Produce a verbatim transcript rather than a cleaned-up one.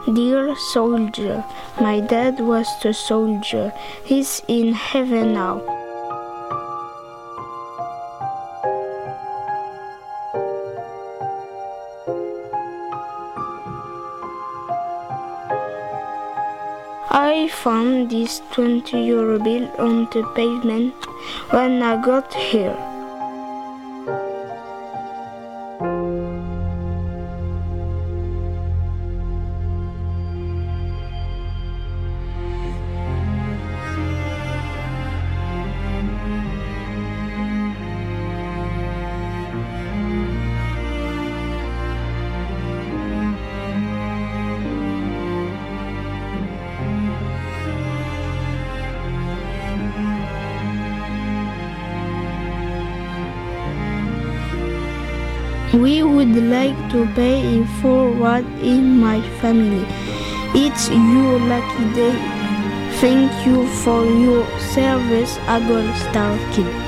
Dear soldier, my dad was a soldier. He's in heaven now. I found this twenty euro bill on the pavement when I got here. We would like to pay it forward in my family. It's your lucky day. Thank you for your service, a Gold Star Kid.